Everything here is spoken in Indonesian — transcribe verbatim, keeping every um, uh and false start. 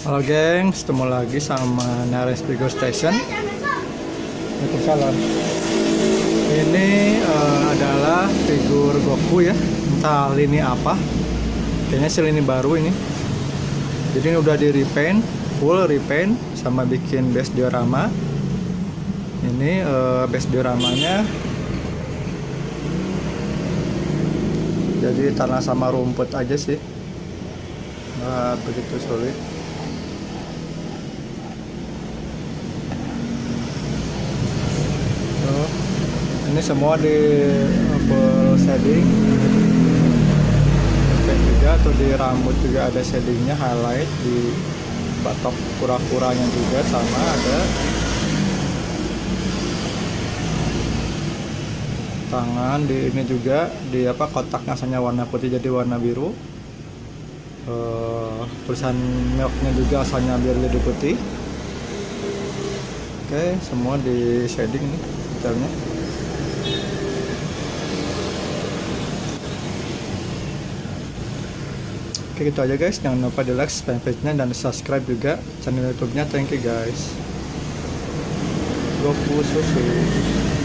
Halo geng, ketemu lagi sama Nares Bigo Station. Waalaikumsalam. Ini uh, adalah figur Goku ya, entah lini apa. Kayaknya sih lini baru ini. Jadi ini udah di repaint, full repaint sama bikin base diorama. Ini uh, base dioramanya jadi tanah sama rumput aja sih, nggak begitu sulit. Ini semua di full shading, dan juga tuh di rambut juga ada shadingnya, highlight di batok kura-kuranya juga sama ada. Tangan di ini juga di apa kotaknya asalnya warna putih jadi warna biru. Uh, tulisan milknya juga asalnya biar jadi putih. Oke, semua di shading nih detailnya. Oke, gitu aja guys, jangan lupa di like fanpage-nya dan subscribe juga channel YouTube-nya. Thank you guys. Goku Sushi.